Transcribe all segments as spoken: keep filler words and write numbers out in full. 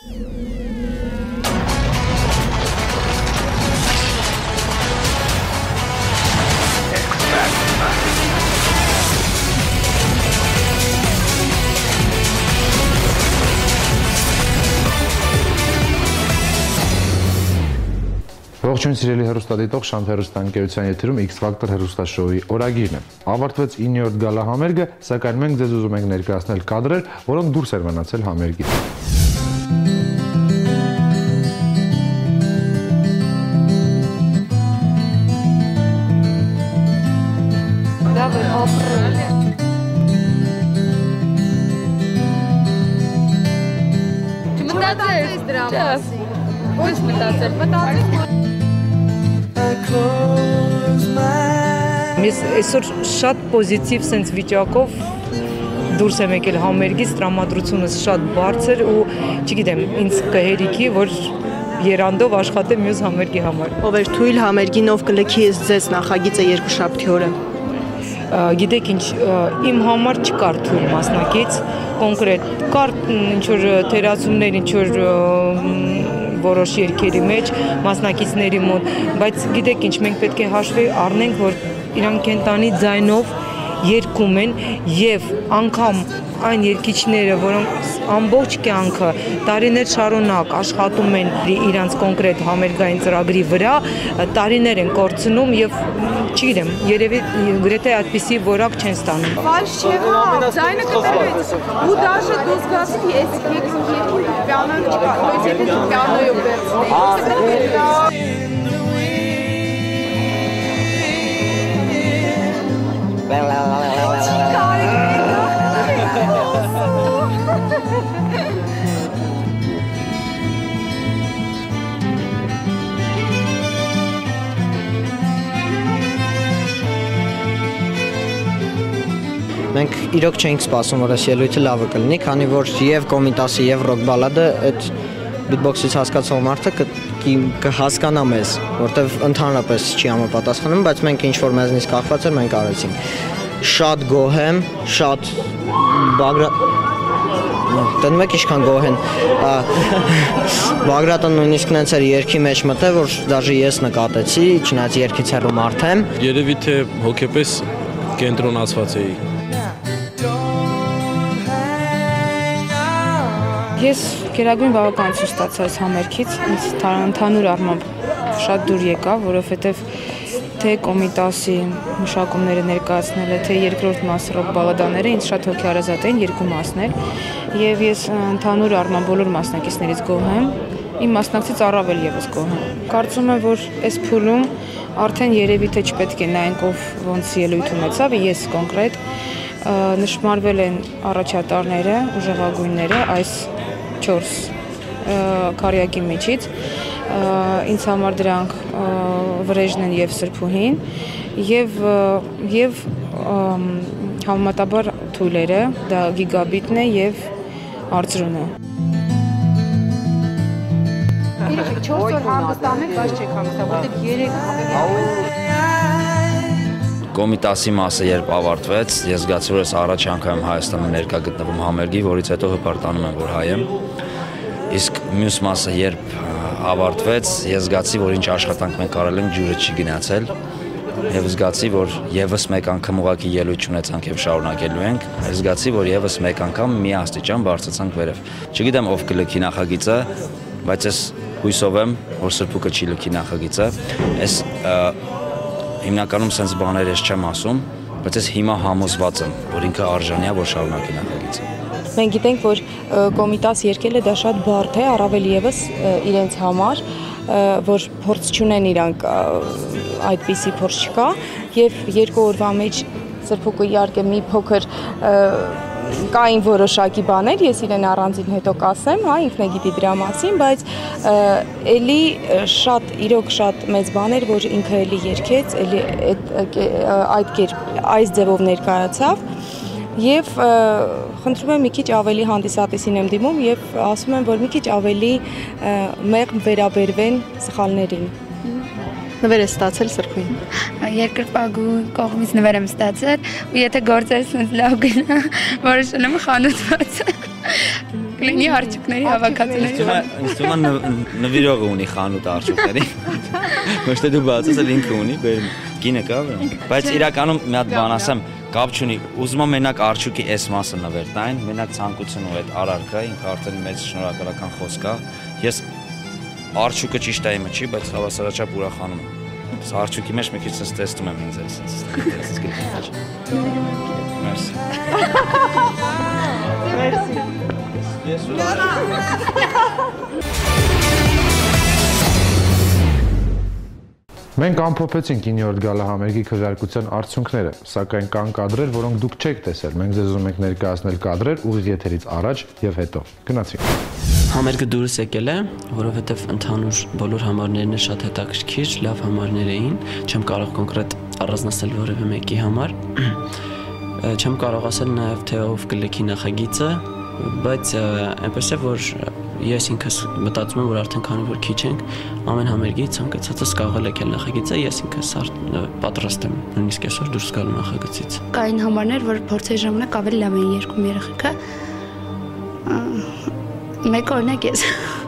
Ողջույն սիրելի հեռուստադիտող, Շանթ հեռուստաընկերության եթերում X Factor հեռուստաշոուի օրագիրն է։ Ավարտվեց իններորդ գալա համերգը, սակայն մենք ձեզ ուզում ենք ներկայացնել կադրեր, որոնք դուրս էր մնացել համերգից։ Չմտածես դրա մասին։ Ոչ մտածել, մտածել։ Ես այսօր շատ պոզիտիվ սենց վիճակով դուրս եմ եկել համերգից, տրամադրությունս շատ բարձր ու չգիտեմ, ինձ կհերիքի, որ երանդով աշխատեմ մյուս համերգի համար։ Ով էր թույլ համերգին, ով կլքի ձեզ նախագիծը երկուշաբթի օրը։ Գիտեք ինչ, իմ համար չկար թույլ մասնակից, կոնկրետ, կար ինչ-որ թերացումներ, ինչ-որ որոշ երկերի մեջ, մասնակիցների մոտ, բայց գիտեք ինչ, մենք պետք է հաշվի առնենք, որ իրանք կենտանի ձայնով երգում են և անգամ այն երգիչները, որոնք ամբողջ կյանքը տարիներ շարունակ աշխատում են իրանց կոնկրետ համերգային ծրագրի վրա, տարիներ են կորցնում և չգիտեմ, երևի գրեթե այդպիսի որակ չեն ստանում։ Վայս չեղավ, ձայնը կտրվեց, ու դաշը դու զգացի, ես երկու պիանոյով չկա, ոյս եթե պիանոյով վերցնեի, Մենք իրոք չենք սպասում, որ այս ելույթը լավը կլինի, քանի որ և Կոմիտասի և ռոք բալադը այդ բիթբոքսից հասկացող մարդը կհասկանա մեզ, որտեվ ընդհանրապես չի համապատասխանում, բայց մենք ինչ-որ մեզնից կախված էր, մենք արեցինք։ Շատ գոհ եմ, շատ Տնում եք ինչքան գոհ են, Բագրատը նույնիսկ նենց էր երգի մեջ մտել, որ դաժե ես նկատեցի, չնայած երգից հեռու մարդ եմ։ Երևի թե հոգեպես կենտրոնացված էի։ Ես գերագույն բավականություն ստացա այս համերգից, ինձ ընդհանուր առմամբ շատ դուր եկավ, որովհետև թե Կոմիտասի մշակումները ներկայացնելը, թե երկրորդ մասը ռոք բալադաները ինձ շատ հոգեհարազատ էին երկու մասներ, և ես ընդհանուր առմամբ բոլոր մասնակիցներից գոհ եմ, իմ մասնակցից առավել ևս գոհ եմ։ Կարծում եմ, որ այս փուլում արդեն երևի թե չպետք է նայենք ով ոնց ելույթ ունեցավ, ես կոնկրետ նշմարվել են առաջատարները, ուժեղագույնները այս չորս քարյակի միջից, ինձ համար դրանք Վրեժն են և Սրբուհին և համեմատաբար թույլերը, դա Գիգաբիտն է և Արծրունը։ չորս օր հանգստանեք, բայց չեք հանգստա, որտեղ երեք ավելի Կոմիտասի մասը երբ ավարտվեց, ես զգացի, որ ես առաջ անգամ Հայաստանում ներկա գտնվում համերգի, որից հետո հպարտանում եմ, որ հայ եմ։ Իսկ մյուս մասը երբ ավարտվեց, ես զգացի, որ ինչ աշխատանք մենք արել ենք, ջուրը չի գնացել, եւ զգացի, որ եւս մեկ անգամ ուղղակի ելույթ ունեցանք եւ շարունակելու ենք, զգացի, որ եւս մեկ անգամ մի աստիճան բարձրացանք վերև։ Չգիտեմ ով կլքի նախագիծը, բայց ես հույսով եմ, որ Սրբուկը չի լքի նախագիծը։ Այս հիմնականում սենց բաներ ես չեմ ասում, բայց ես հիմա համոզված եմ, որ ինքը արժանի է, որ շարունակի նախագիծը։ Մենք գիտենք, որ Կոմիտաս երկելը դա շատ բարդ է, առավել ևս իրենց համար, որ փորձ չունեն իրանք այդպիսի փորձ չկա, եւ երկու օրվա մեջ Սրբուկը իհարկե մի փոքր կային որոշակի բաներ, ես իրեն առանձին հետո կասեմ, հա, ինքն է գիտի դրա մասին, բայց էլի շատ, իրոք շատ մեծ բաներ, որ ինքը էլի երգեց, էլի այդ կերպ այս ձևով ներկայացավ եւ խնդրում եմ մի քիչ ավելի հանդիսատեսին եմ դիմում եւ ասում եմ, որ մի քիչ ավելի մեղմ վերաբերվեն սխալներին։ Նվեր է ստացել Սրբուին։ Երկրպագու կողմից նվեր եմ ստացել ու եթե գործերս լավ գնա, որոշել եմ խանութված։ կլինի արջուկների հավաքածուների։ Ինձ թվում է նվիրողը ունի խանութ արջուկների։ Ոչ թե դու բացես, այլ ինքը ունի, կինը կա, բայց իրականում մի հատ բան ասեմ, կապ չունի, ուզում եմ մենակ արջուկի այս մասը նվեր տային, մենակ ցանկությունը այդ արարքա, ինքը արդեն մեծ շնորհակալական խոսք է։ Ես արջուկը ճիշտ է իմը չի, բայց հավասարաչափ ուրախանում եմ։ Արջուկի մեջ մի քիչ sense տեսնում եմ ինձ էս sense գրքի մեջ։ Մերսի։ Մերսի։ Ես Մենք ամփոփեցինք իններորդ գալահամերգի քվեարկության արդյունքները, սակայն կան կադրեր, որոնք դուք չեք տեսել։ Մենք ձեզ ուզում ենք ներկայացնել կադրեր ուղիղ եթերից առաջ եւ հետո։ Գնացինք։ Համերգը դուրս եկել է, որովհետեւ ընդհանուր բոլոր համարներն շատ հետաքրքիր, լավ համարներ էին, չեմ կարող կոնկրետ առանձնացնել որևէ մեկի համար։ Չեմ կարող ասել նաեւ թե ով կլքի նախագիծը, բայց այնպես է որ ես ինքս մտածում եմ որ արդեն քանի որ քիչ ենք ամեն համերգի ցանկացածս կարող է լքել նախագիծը, ես ինքս պատրաստ եմ նույնիսկ այսօր դուրս գալու նախագծից։ Կային համարներ, որ փորձի ժամանակ ավելի լավ էին երգում երեխեքը։ Մեկ օրինակ ես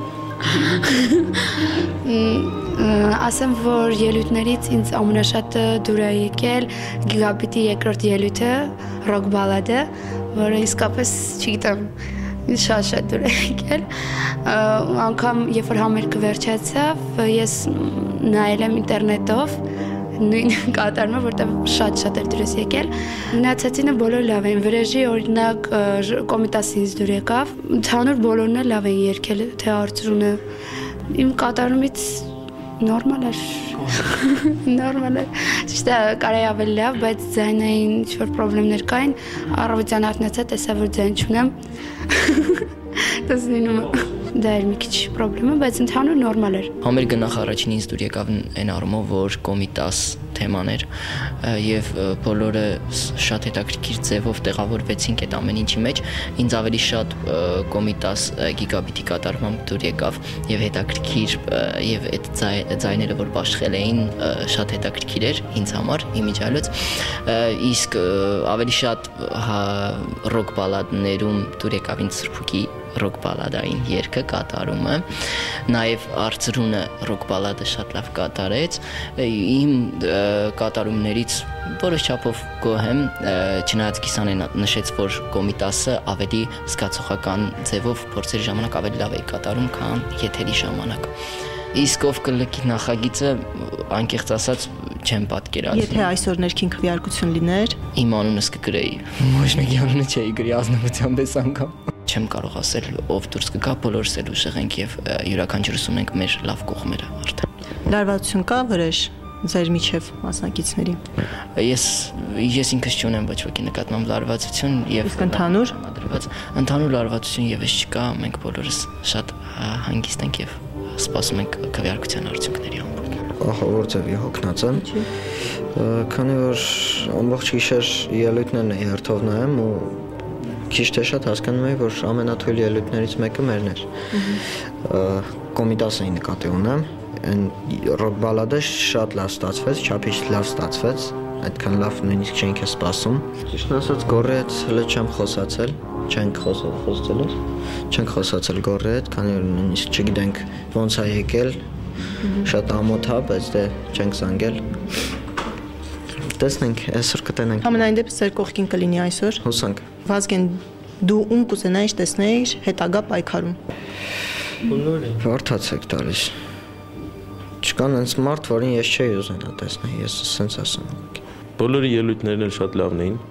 ասեմ, որ ելույթներից ինձ ամենաշատը դուր է եկել Գիգաբիտի երկրորդ ելույթը, ռոք բալադը, որը իսկապես չգիտեմ շատ-շատ դուր է եկել, անգամ երբ որ համերգը վերջացավ, ես նայել եմ ինտերնետով, նույն կատարումը, որտեղ շատ-շատ էր դուրս եկել, մնացածինը բոլոր լավ էին, վրեժի օրինակ Կոմիտասից դուր եկավ, ընդհանուր բոլորն էլ լավ էին երգել, թե Արծրունը, իմ կատարումից նորմալ էր, նորմալ էր, ճիշտ է կարայի ավելի լավ, բայց ձայնային ինչ-որ պրոբլեմներ կային, առավոտյան արթնացա, տեսա, որ ձայն չունեմ, տեսնում եմ, դա էր մի քիչ պրոբլեմը, բայց ընդհանուր նորմալ էր։ Համերգը նախ առաջին ինձ դուր եկավ այն առումով, որ Կոմիտաս թեման էր եւ բոլորը շատ հետաքրքիր ձևով տեղավորվեցինք այդ ամեն ինչի մեջ, ինձ ավելի շատ Կոմիտաս գիգաբիտի կատարմամբ դուր եկավ եւ հետաքրքիր եւ այդ ձայները, որ բաշխել էին, շատ հետաքրքիր էր ինձ համար իմիջիալոց, իսկ ավելի շատ ռոք բալադներում դուր եկավ ինձ Սրբուկի ռոք բալադային երգը կատարումը, նաև Արծրունը ռոք բալադը շատ լավ կատարեց, իմ կատարումներից որոշ չափով գոհ եմ, չնայած Կիսանեն նշեց, որ Կոմիտասը ավելի զգացողական ձևով փորձերի ժամանակ ավելի լավ է կատարում, քան եթերի ժամանակ։ Իսկ ով կլքի նախագիծը, անկեղծ ասած, չեմ պատկերացնում։ Եթե այսօր ներքին քվեարկություն լիներ, իմ անունս կգրեի, ոչ մեկի անունը չէի գրի ազնվությամբ այս անգամ։ Չեմ կարող ասել ով դուրս կգա, բոլորս էլ ուժեղ ենք եւ յուրաքանչյուրս ունենք մեր լավ կողմերը արդեն։ Լարվածություն կա վրեժ ձեր միջև մասնակիցների։ Ես ես ինքս չունեմ ոչ ոքի նկատմամբ լարվածություն եւ իսկ ընդհանուր ընդհանուր լարվածություն եւս չկա, մենք բոլորս շատ հանգիստ ենք եւ սպասում ենք քվեարկության արդյունքների համար։ Ահա որտեղ հոգնած եմ։ Քանի որ ամբողջ գիշեր ելույթներն էի հերթով նայում ու քիչ թե շատ հասկանում եմ, որ ամենաթույլ ելույթներից մեկը մերն էր։ Կոմիտասը նկատի ունեմ, այն ռոք բալադը շատ լավ ստացվեց, չափից լավ ստացվեց, այդքան լավ նույնիսկ չենք սպասում։ Ճիշտն ասած գորի հետ հələ չեմ խոսացել, չենք խոսացել, չենք խոսացել գորի հետ, քանի որ նույնիսկ չգիտենք ոնց է եկել, շատ ամոթ է, բայց դե չենք զանգել։ Տեսնենք, այսօր կտենենք։ Համենայն դեպս ձեր կողքին կլինի այսօր։ Հուսանք։ Վազգեն, դու ում կուզենայիր տեսնեիր հետագա պայքարում։ Բոլորը վարդացեք տալիս։ Չկան այնց մարդ, որին ես չէի ուզենա տեսնել, ես սենց ասեմ։ Բոլորի ելույթներն էլ շատ լավն էին։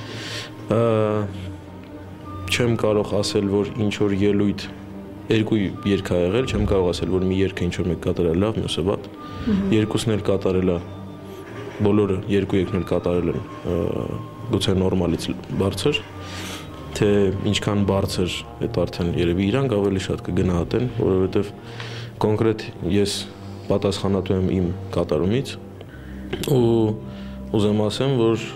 Չեմ կարող ասել, որ ինչ որ ելույթ երկու երգ ա եղել, չեմ կարող ասել, որ մի երգը ինչ որ մեկ կատարել լավ, մյուսը վատ։ Երկուսն էլ կատարել է բոլորը երկու երկն էլ կատարել են գուցե նորմալից բարձր, թե ինչքան բարձր այդ արդեն երևի իրանք ավելի շատ կգնահատեն, որովհետև կոնկրետ ես պատասխանատու եմ իմ կատարումից ու ուզեմ ասեմ, որ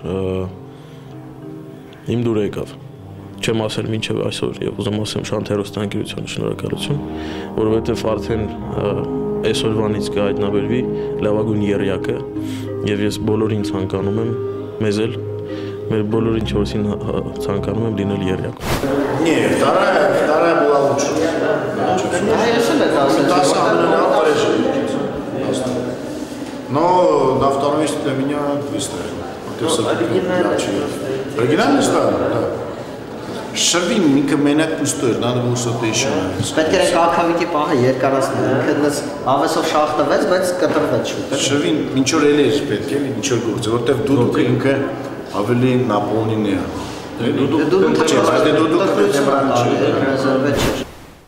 իմ դուր եկավ, չեմ ասել մինչև այսօր եւ ուզեմ ասեմ Շանթ հեռուստաընկերությանը շնորհակալություն, որովհետև արդեն այսօրվանից կհայտնաբերվի լավագույն եռյակը եւ ես բոլորին ցանկանում եմ, մեզ էլ, մեր բոլորին չորսին ցանկանում եմ լինել եռյակ։ Не, вторая, вторая была Но на втором месте для меня Твистер. Оригинальный стар, да. Շրվին ինքը մենակ պուստո էր, նա վուսոտեյշն է։ Պետք է կակավիկի պահը երկարացնել, ինքը դες ավեսով շախտվեց, բայց կտրվեց շուտ։ Շրվին ինչ որ էլ էր պետք է, ինչ որ գործ, որտեվ դուդուկը ինքը ավելի Նապոլեոնին է։ Դուդուկը չէ, բայց դուդուկը պետք է վրան չէ, ռեզերվե չէ։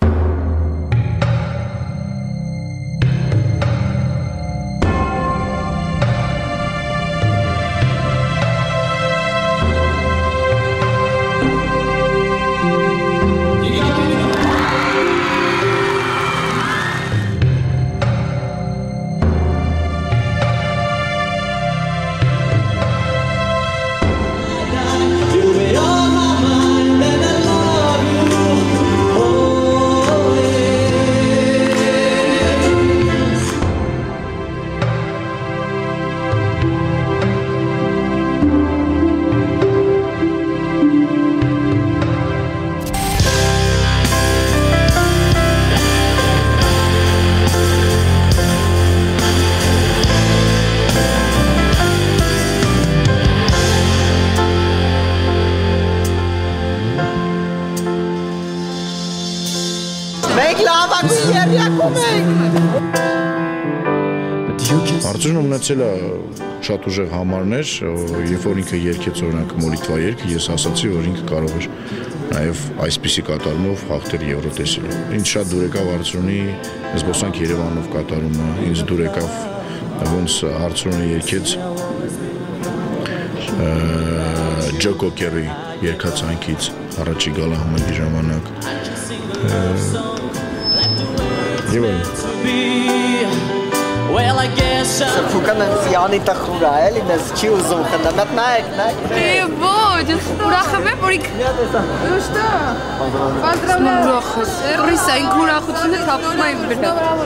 Արդյունքում ունեցել է շատ ուժեղ համարներ, երբ որ ինքը երգեց օրինակ մոլիտվա երգը, ես ասացի, որ ինքը կարող էր նաև այսպիսի կատարումով հաղթել Եվրոտեսիլը։ Ինձ շատ դուր եկավ Արծրունի զբոսանք Երևանով կատարումը, ինձ դուր եկավ ոնց Արծրունը երգեց Ջո Կոկերի երգացանքից առաջի գալահամերգի ժամանակ։ Եվ Well, I guess Ֆուկանը ցիանի տխուրա էլի մեզ չի ուզում խնդա մտ նայեք նայեք Դե ոչ ուրախ եմ որ իք Ուշտա Պանտրոնը Ռիսա ինք ուրախությունը թափում է իմ վրա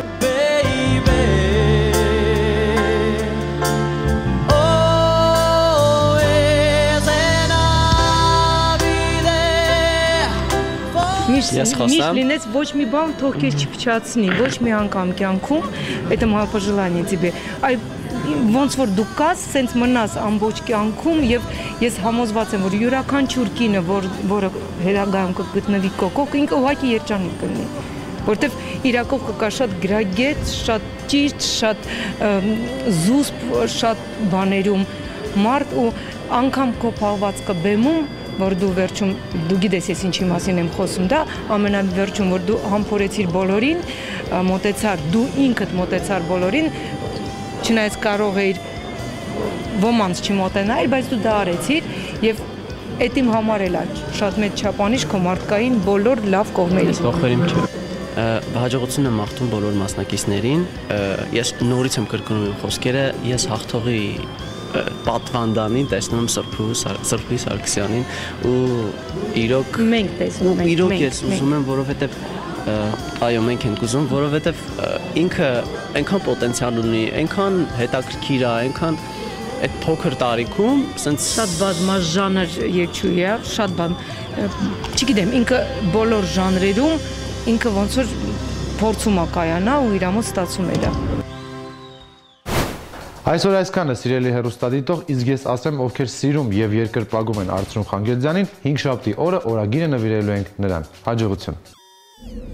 Միշտ լինեց ոչ մի բան թող քեզ չփչացնի, ոչ մի անգամ կյանքում, это мое пожелание тебе, այ ոնց որ դու կաս, սենց մնաս ամբողջ կյանքում եւ ես համոզված եմ, որ յուրաքանչյուր կինը, որ որը հերագայում կգտնվի կոկոկ, ինքը ուղղակի երջանիկ կլինի, որտեվ իր կողքը կա շատ գրագետ, շատ ճիշտ, շատ զուսպ, շատ բաներում մարդ ու անգամ քո փաղվածքը բեմում որ դու վերջում դու գիտես ես ինչի մասին եմ խոսում դա ամենավերջում որ դու համբորեցիր բոլորին մոտեցար դու ինքդ մոտեցար բոլորին չնայած կարող էիր ոմանց չմոտենալ բայց դու դա արեցիր եւ այդ իմ համար էլ շատ մեծ չափանիշ քո մարդկային բոլոր լավ կողմերից ողջերիմ չէ հաջողություն եմ մաղթում բոլոր մասնակիցներին ես նորից եմ կրկնում իմ խոսքերը ես հաղթողի պատվանդանին տեսնում եմ Սրբու Սրբի Սարգսյանին ու իրոք մենք տեսնում ենք իրոք ես ուզում եմ որովհետև այո մենք ենք ուզում որովհետև ինքը այնքան պոտենցիալ ունի այնքան հետաքրքիր է այնքան այդ փոքր տարիքում սենց շատ բազմաժանր երգչուհի է շատ բան չգիտեմ ինքը բոլոր ժանրերում ինքը ոնց որ փորձում է կայանա ու իր մոտ ստացում է դա Այսօր այսքանը սիրելի հեռուստադիտող, իսկ ես ասեմ, ովքեր սիրում եւ երկրպագում են Արծրուն Խանգեզյանին, հինգշաբթի օրը օրագիրը նվիրելու ենք նրան։ Հաջողություն։